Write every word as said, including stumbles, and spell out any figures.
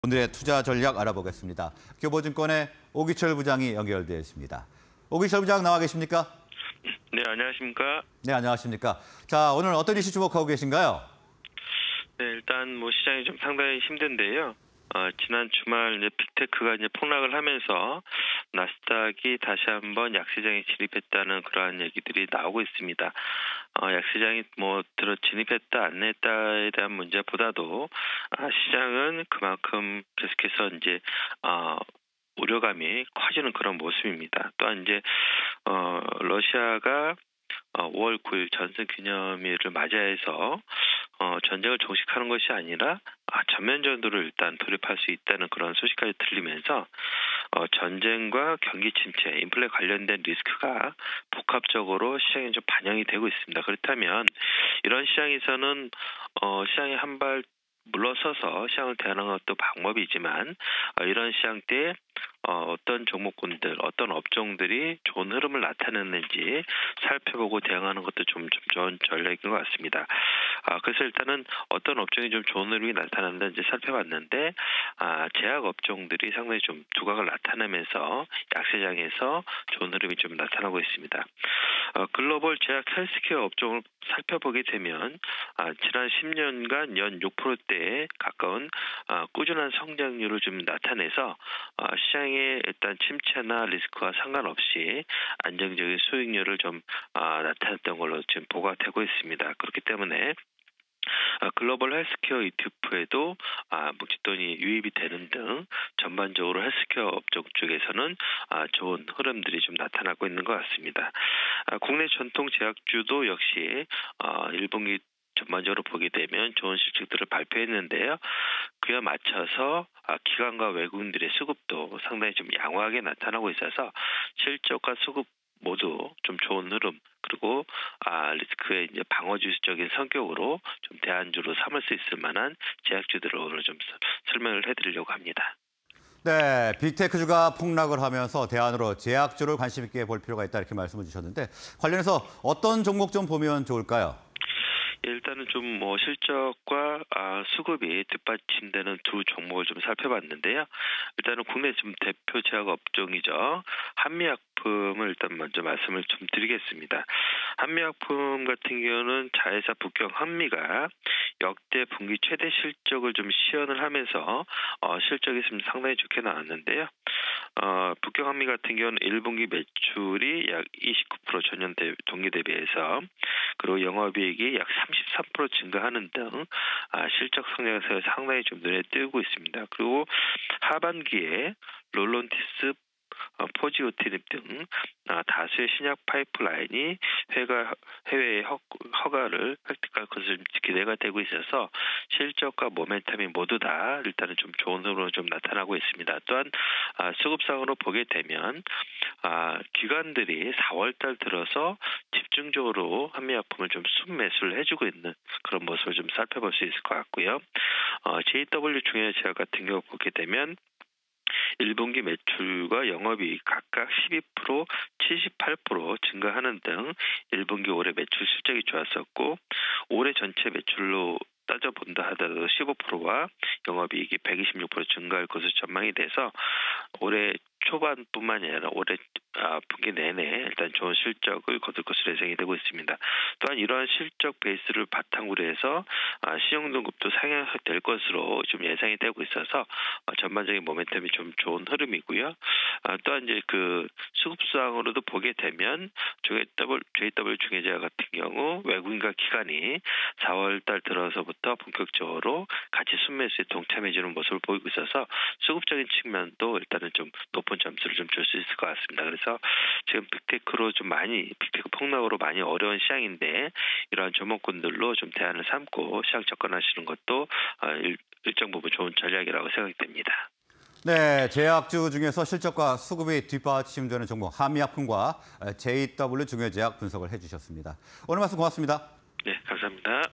오늘의 투자 전략 알아보겠습니다. 교보증권의 오기철 부장이 연결되어 있습니다. 오기철 부장 나와 계십니까? 네, 안녕하십니까? 네, 안녕하십니까? 자, 오늘 어떤 이슈 주목하고 계신가요? 네, 일단 뭐 시장이 좀 상당히 힘든데요. 어, 지난 주말 이제 빅테크가 이제 폭락을 하면서 나스닥이 다시 한번 약세장에 진입했다는 그러한 얘기들이 나오고 있습니다. 어, 약세장이 뭐 들어 진입했다 안 했다에 대한 문제보다도 아, 시장은 그만큼 계속해서 이제 어, 우려감이 커지는 그런 모습입니다. 또한 이제 어, 러시아가 어, 오월 구일 전승 기념일을 맞이해서 어, 전쟁을 종식하는 것이 아니라 아, 전면전으로 일단 돌입할 수 있다는 그런 소식까지 들리면서 어, 전쟁과 경기 침체, 인플레 관련된 리스크가 복합적으로 시장에 좀 반영이 되고 있습니다. 그렇다면 이런 시장에서는 어, 시장에 한 발 물러서서 시장을 대하는 것도 방법이지만 어, 이런 시장 때 어, 어떤 종목군들, 어떤 업종들이 좋은 흐름을 나타내는지 살펴보고 대응하는 것도 좀, 좀 좋은 전략인 것 같습니다. 아, 그래서 일단은 어떤 업종이 좀 좋은 흐름이 나타난다는지 살펴봤는데 아, 제약 업종들이 상당히 좀 두각을 나타내면서 약세장에서 좋은 흐름이 좀 나타나고 있습니다. 어, 글로벌 제약 헬스케어 업종을 살펴보게 되면 아, 지난 십 년간 연 육 퍼센트대에 가까운 아, 꾸준한 성장률을 좀 나타내서 아, 시장의 일단 침체나 리스크와 상관없이 안정적인 수익률을 좀 아, 나타냈던 걸로 지금 보고가 되고 있습니다. 그렇기 때문에 아, 글로벌 헬스케어 이티에프에도 아, 묵직돈이 유입이 되는 등 전반적으로 헬스케어 업종 쪽에서는 아, 좋은 흐름들이 좀 나타나고 있는 것 같습니다. 아, 국내 전통 제약주도 역시 아, 일 분기 전반적으로 보게 되면 좋은 실적들을 발표했는데요. 그에 맞춰서 기관과 외국인들의 수급도 상당히 좀 양호하게 나타나고 있어서 실적과 수급 모두 좀 좋은 흐름 그리고 아, 리스크의 이제 방어주의적인 성격으로 좀 대안주로 삼을 수 있을 만한 제약주들을 오늘 좀 설명을 해드리려고 합니다. 네, 빅테크주가 폭락을 하면서 대안으로 제약주를 관심 있게 볼 필요가 있다 이렇게 말씀을 주셨는데 관련해서 어떤 종목 좀 보면 좋을까요? 일단은 좀 뭐 실적과 아, 수급이 뒷받침되는 두 종목을 좀 살펴봤는데요. 일단은 국내 좀 대표 제약 업종이죠. 한미약품을 일단 먼저 말씀을 좀 드리겠습니다. 한미약품 같은 경우는 자회사 북경 한미가 역대 분기 최대 실적을 좀 시현을 하면서 어, 실적이 좀 상당히 좋게 나왔는데요. 어, 북경 한미 같은 경우는 일 분기 매출이 약 이십구 퍼센트 전년 대, 동기 대비해서 그리고 영업이익이 약 삼십삼 퍼센트 증가하는 등 아, 실적 성장세가 상당히 좀 눈에 띄고 있습니다. 그리고 하반기에 롤론티스 어, 포지오티닙 등 아, 다수의 신약 파이프라인이 해가, 해외에 허, 허가를 획득할 것을 기대가 되고 있어서 실적과 모멘텀이 모두 다 일단은 좀 좋은 흐름으로 좀 나타나고 있습니다. 또한 아, 수급상으로 보게 되면 아, 기관들이 사월 달 들어서 집중적으로 한미약품을 좀 순매수를 해주고 있는 그런 모습을 좀 살펴볼 수 있을 것 같고요. 어, 제이더블유 중해제약 같은 경우 보게 되면 일 분기 매출과 영업이익 각각 십이 퍼센트, 칠십팔 퍼센트 증가하는 등 일 분기 올해 매출 실적이 좋았었고 올해 전체 매출로 따져본다 하더라도 십오 퍼센트와 영업이익이 백이십육 퍼센트 증가할 것으로 전망이 돼서 올해 초반뿐만이 아니라 올해 아, 분기 내내 일단 좋은 실적을 거둘 것으로 예상이 되고 있습니다. 또한 이러한 실적 베이스를 바탕으로 해서 아, 시용등급도 상향될 것으로 좀 예상이 되고 있어서 아, 전반적인 모멘텀이 좀 좋은 흐름이고요. 아, 또한 이제 그 수급상으로도 보게 되면 제이더블유, 제이더블유 중해제약 같은 경우 외국인과 기관이 사월 달 들어서부터 본격적으로 같이 순매수에 동참해주는 모습을 보이고 있어서 수급적인 측면도 일단은 좀 높은 점수를 좀 줄 수 있을 것 같습니다. 그래서 지금 빅테크로 좀 많이 빅테크 폭락으로 많이 어려운 시장인데 이러한 종목군들로 좀 대안을 삼고 시장 접근하시는 것도 일, 일정 부분 좋은 전략이라고 생각이 됩니다. 네, 제약주 중에서 실적과 수급이 뒷받침되는 종목 한미약품과 제이더블유 중해제약 분석을 해주셨습니다. 오늘 말씀 고맙습니다. 네, 감사합니다.